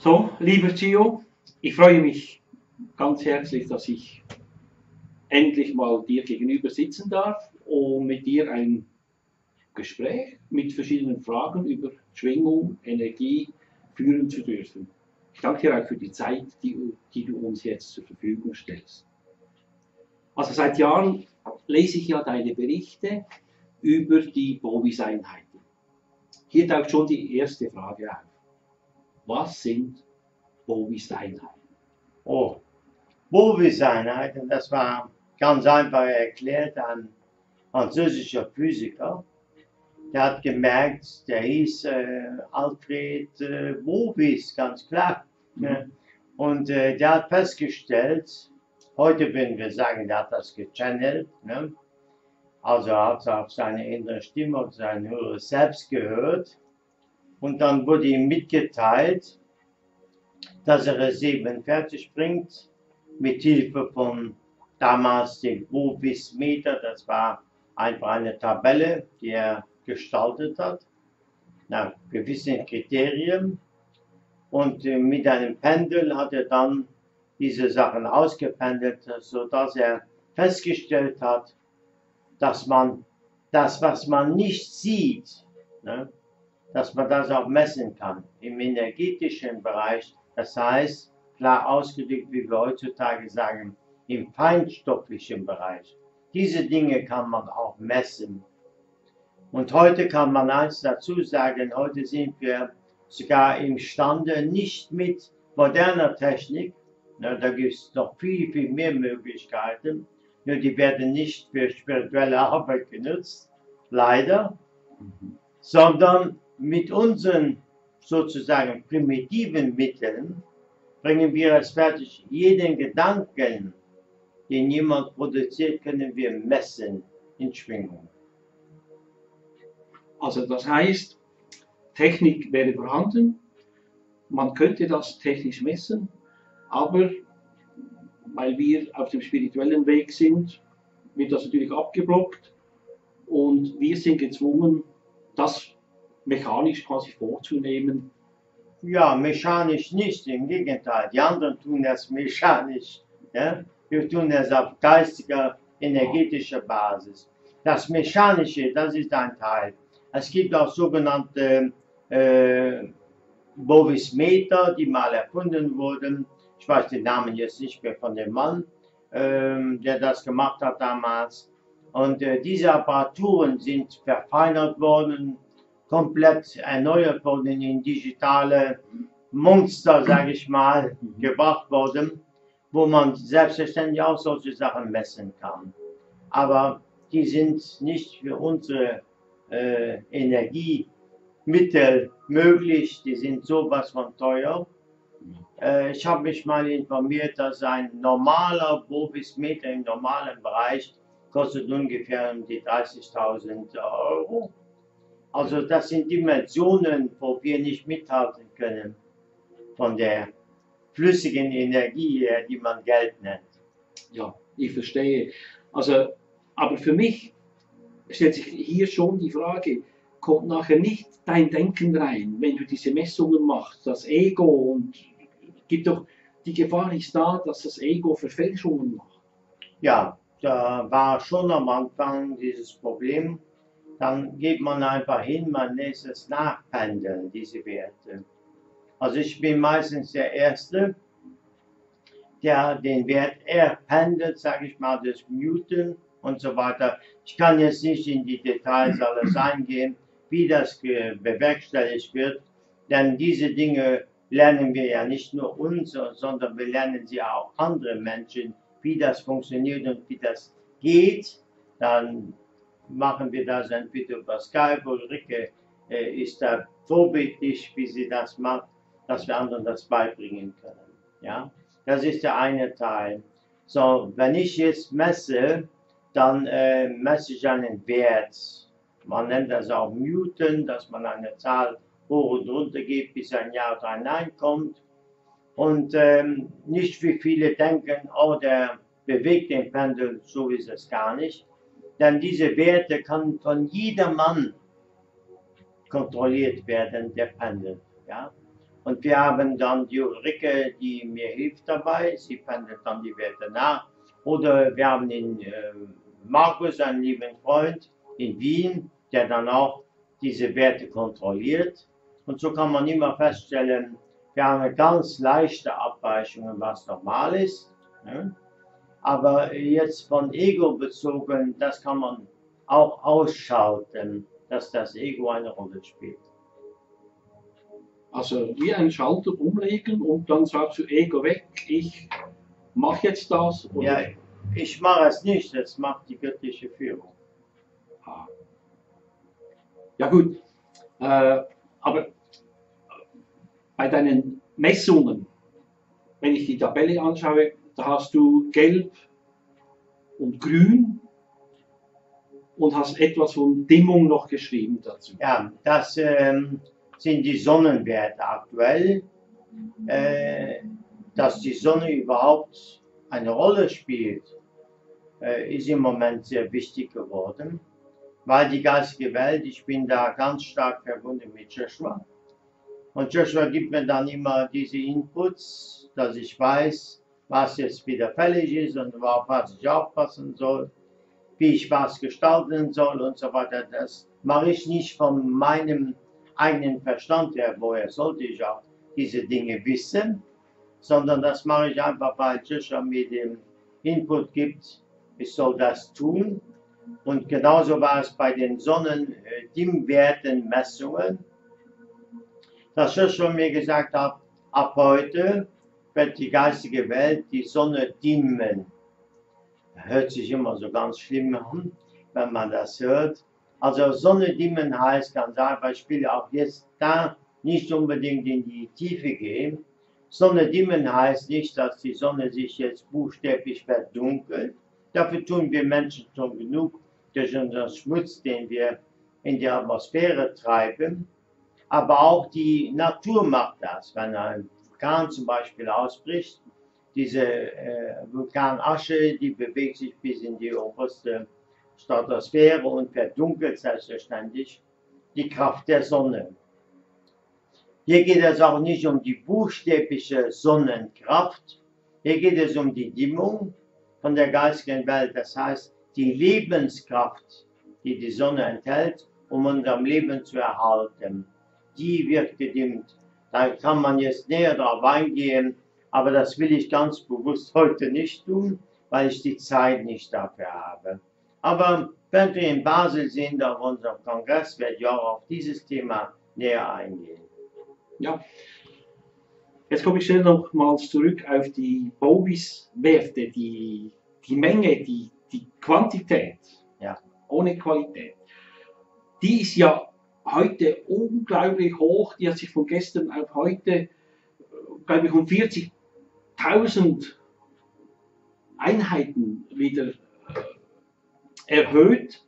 So, lieber Gio, ich freue mich ganz herzlich, dass ich endlich mal dir gegenüber sitzen darf und mit dir ein Gespräch mit verschiedenen Fragen über Schwingung, Energie führen zu dürfen. Ich danke dir auch für die Zeit, die du uns jetzt zur Verfügung stellst. Also seit Jahren lese ich ja deine Berichte über die Bovis-Einheiten. Hier taucht schon die erste Frage auf. Was sind Bovis-Einheiten? Oh, Bovis-Einheiten, das war ganz einfach erklärt, ein französischer Physiker. Der hat gemerkt, der hieß Alfred Bovis, ganz klar. Ne? Und der hat festgestellt, heute würden wir sagen, der hat das gechannelt, ne? Also hat er auf seine innere Stimme und sein höheres Selbst gehört. Und dann wurde ihm mitgeteilt, dass er es eben fertig bringt, mit Hilfe von damals dem Bovis-Meter. Das war einfach eine Tabelle, die er gestaltet hat, nach gewissen Kriterien. Und mit einem Pendel hat er dann diese Sachen ausgependelt, sodass er festgestellt hat, dass man das, was man nicht sieht, ne, dass man das auch messen kann im energetischen Bereich. Das heißt, klar ausgedrückt, wie wir heutzutage sagen, im feinstofflichen Bereich. Diese Dinge kann man auch messen. Und heute kann man eins dazu sagen, heute sind wir sogar imstande, nicht mit moderner Technik, da gibt es noch viel, viel mehr Möglichkeiten, nur die werden nicht für spirituelle Arbeit genutzt, leider, sondern mit unseren sozusagen primitiven Mitteln bringen wir es fertig. Jeden Gedanken, den jemand produziert, können wir messen in Schwingung. Also das heißt, Technik wäre vorhanden, man könnte das technisch messen, aber weil wir auf dem spirituellen Weg sind, wird das natürlich abgeblockt und wir sind gezwungen, das mechanisch quasi vorzunehmen. Ja, mechanisch nicht, im Gegenteil. Die anderen tun es mechanisch. Ja? Wir tun es auf geistiger, energetischer Basis. Das Mechanische, das ist ein Teil. Es gibt auch sogenannte Bovis-Meter, die mal erfunden wurden. Ich weiß den Namen jetzt nicht mehr von dem Mann, der das gemacht hat damals. Und diese Apparaturen sind verfeinert worden, komplett erneuert worden, in digitale Monster, sage ich mal, gebracht worden, wo man selbstverständlich auch solche Sachen messen kann. Aber die sind nicht für unsere Energiemittel möglich, die sind sowas von teuer. Ich habe mich mal informiert, dass ein normaler Bovis-Meter im normalen Bereich kostet ungefähr um die 30.000 Euro. Also das sind Dimensionen, wo wir nicht mithalten können von der flüssigen Energie her, die man Geld nennt. Ja, ich verstehe. Also, aber für mich stellt sich hier schon die Frage, kommt nachher nicht dein Denken rein, wenn du diese Messungen machst, das Ego, und gibt doch, die Gefahr ist da, dass das Ego Verfälschungen macht. Ja, da war schon am Anfang dieses Problem. Dann geht man einfach hin, man lässt es nachpendeln, diese Werte. Also ich bin meistens der Erste, der den Wert pendelt, sage ich mal, das Muten und so weiter. Ich kann jetzt nicht in die Details alles eingehen, wie das bewerkstelligt wird, denn diese Dinge lernen wir ja nicht nur uns, sondern wir lernen sie auch andere Menschen, wie das funktioniert und wie das geht. Dann machen wir das entweder über Skype. Ulrike ist da vorbildlich, wie sie das macht, dass wir anderen das beibringen können. Ja? Das ist der eine Teil. So, wenn ich jetzt messe, dann messe ich einen Wert. Man nennt das auch Muten, dass man eine Zahl hoch und runter geht, bis ein Jahr hineinkommt. Und nicht wie viele denken, oh, der bewegt den Pendel, so ist es gar nicht. Denn diese Werte kann von jedermann kontrolliert werden, der Pendel. Ja? Und wir haben dann die Ulrike, die mir hilft dabei. Sie pendelt dann die Werte nach. Oder wir haben den Markus, einen lieben Freund in Wien, der dann auch diese Werte kontrolliert. Und so kann man immer feststellen, wir haben eine ganz leichte Abweichung, was normal ist. Ne? Aber jetzt von Ego bezogen, das kann man auch ausschalten, dass das Ego eine Rolle spielt. Also wie einen Schalter umlegen und dann sagst du Ego weg, ich mache jetzt das. Oder? Ja, ich mache es nicht, das macht die göttliche Führung. Ja gut, aber bei deinen Messungen, wenn ich die Tabelle anschaue, da hast du gelb und grün und hast etwas von Dimmung noch geschrieben dazu. Ja, das sind die Sonnenwerte aktuell. Dass die Sonne überhaupt eine Rolle spielt, ist im Moment sehr wichtig geworden, weil die geistige Welt, ich bin da ganz stark verbunden mit Joshua. Und Joshua gibt mir dann immer diese Inputs, dass ich weiß, was jetzt wieder fällig ist und auf was ich aufpassen soll, wie ich was gestalten soll und so weiter. Das mache ich nicht von meinem eigenen Verstand her, woher sollte ich auch diese Dinge wissen, sondern das mache ich einfach, weil Joshua mir den Input gibt, ich soll das tun. Und genauso war es bei den Sonnendimmwertenmessungen, dass Joshua mir gesagt hat, ab heute wird die geistige Welt die Sonne dimmen. Hört sich immer so ganz schlimm an, wenn man das hört. Also Sonne dimmen heißt ganz einfach, ich will auch jetzt da nicht unbedingt in die Tiefe gehen. Sonne dimmen heißt nicht, dass die Sonne sich jetzt buchstäblich verdunkelt. Dafür tun wir Menschen schon genug durch unseren Schmutz, den wir in die Atmosphäre treiben. Aber auch die Natur macht das. Wenn ein Vulkan zum Beispiel ausbricht, diese Vulkanasche, die bewegt sich bis in die oberste Stratosphäre und verdunkelt selbstverständlich die Kraft der Sonne. Hier geht es auch nicht um die buchstäbliche Sonnenkraft, hier geht es um die Dimmung von der geistigen Welt, das heißt die Lebenskraft, die die Sonne enthält, um unserem Leben zu erhalten. Die wird gedimmt. Da kann man jetzt näher darauf eingehen, aber das will ich ganz bewusst heute nicht tun, weil ich die Zeit nicht dafür habe. Aber wenn wir in Basel sind, auf unserem Kongress, werde ich auch auf dieses Thema näher eingehen. Ja, jetzt komme ich schnell nochmals zurück auf die Bovis-Werte, die Menge, die Quantität, ja, ohne Qualität. Die ist ja heute unglaublich hoch, die hat sich von gestern auf heute, glaube ich, um 40.000 Einheiten wieder erhöht.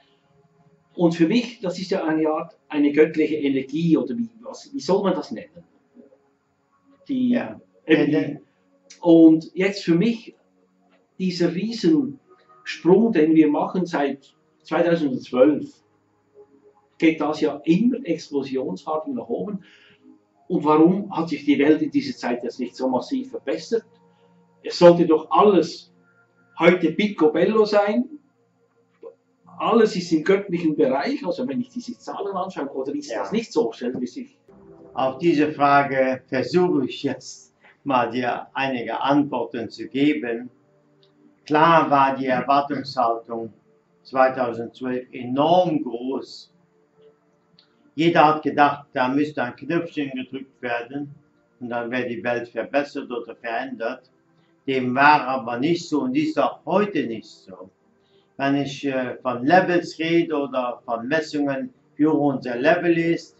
Und für mich, das ist ja eine Art, eine göttliche Energie, oder wie soll man das nennen? Ja. Und jetzt für mich, dieser Riesensprung, den wir machen seit 2012, geht das ja immer explosionsartig nach oben. Und warum hat sich die Welt in dieser Zeit jetzt nicht so massiv verbessert? Es sollte doch alles heute picobello sein. Alles ist im göttlichen Bereich, also wenn ich diese Zahlen anschaue, oder ist das nicht so, stellen Sie sich? Auf diese Frage versuche ich jetzt mal dir einige Antworten zu geben. Klar war die Erwartungshaltung 2012 enorm groß. Jeder hat gedacht, da müsste ein Knöpfchen gedrückt werden und dann wäre die Welt verbessert oder verändert. Dem war aber nicht so und ist auch heute nicht so. Wenn ich von Levels rede oder von Messungen, wie hoch unser Level ist,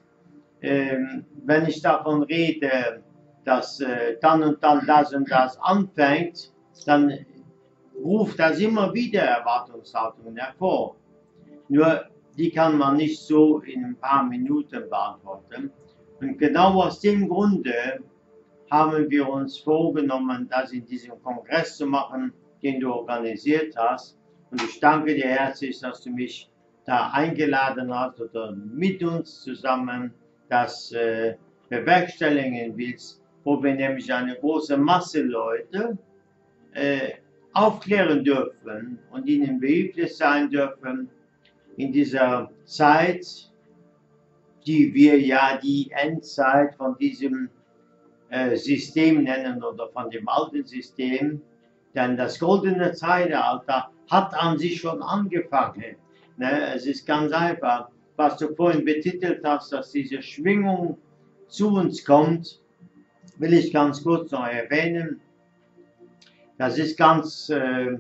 wenn ich davon rede, dass dann und dann das und das anfängt, dann ruft das immer wieder Erwartungshaltungen hervor. Nur die kann man nicht so in ein paar Minuten beantworten. Und genau aus dem Grunde haben wir uns vorgenommen, das in diesem Kongress zu machen, den du organisiert hast. Und ich danke dir herzlich, dass du mich da eingeladen hast oder mit uns zusammen das bewerkstelligen willst, wo wir nämlich eine große Masse Leute aufklären dürfen und ihnen behilflich sein dürfen in dieser Zeit, die wir ja die Endzeit von diesem System nennen oder von dem alten System, denn das goldene Zeitalter hat an sich schon angefangen. Ne? Es ist ganz einfach, was du vorhin betitelt hast, dass diese Schwingung zu uns kommt, will ich ganz kurz noch erwähnen. Das ist ganz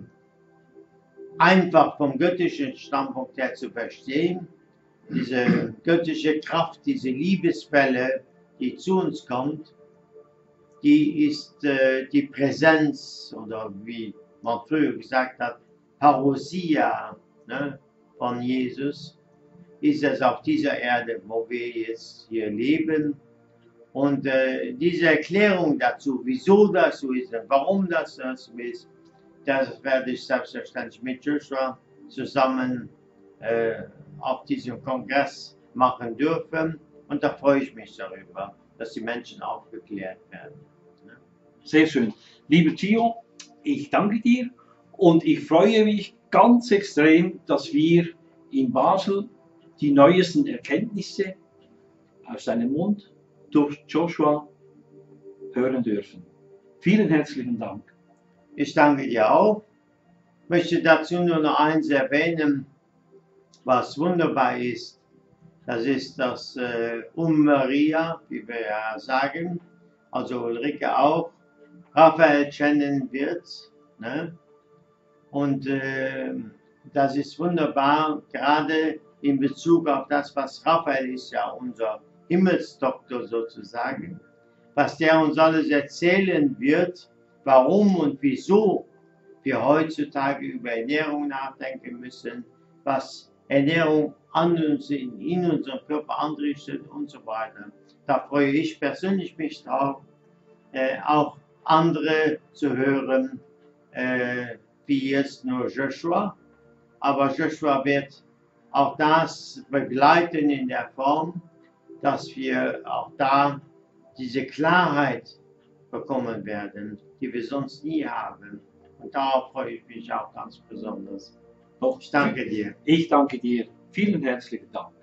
einfach vom göttlichen Standpunkt her zu verstehen. Diese göttliche Kraft, diese Liebeswelle, die zu uns kommt, die ist die Präsenz oder wie man früher gesagt hat, Parousia, ne, von Jesus, ist es auf dieser Erde, wo wir jetzt hier leben. Und diese Erklärung dazu, wieso das so ist und warum das so ist, das werde ich selbstverständlich mit Joshua zusammen auf diesem Kongress machen dürfen. Und da freue ich mich darüber, dass die Menschen aufgeklärt werden. Sehr schön. Lieber Gio, ich danke dir und ich freue mich ganz extrem, dass wir in Basel die neuesten Erkenntnisse aus deinem Mund durch Joshua hören dürfen. Vielen herzlichen Dank. Ich danke dir auch. Ich möchte dazu nur noch eins erwähnen, was wunderbar ist. Das ist das Maria, wie wir ja sagen, also Ulrike auch, Raphael kennen wird. Ne? Und das ist wunderbar, gerade in Bezug auf das, was Raphael ist, ja unser Himmelsdoktor sozusagen, was der uns alles erzählen wird, warum und wieso wir heutzutage über Ernährung nachdenken müssen, was Ernährung an uns in unserem Körper anrichtet und so weiter. Da freue ich persönlich mich drauf, auch andere zu hören, wie jetzt nur Joshua. Aber Joshua wird auch das begleiten in der Form, dass wir auch da diese Klarheit bekommen werden, die wir sonst nie haben. Und darauf freue ich mich auch ganz besonders. Ich danke dir. Ich danke dir. Vielen herzlichen Dank.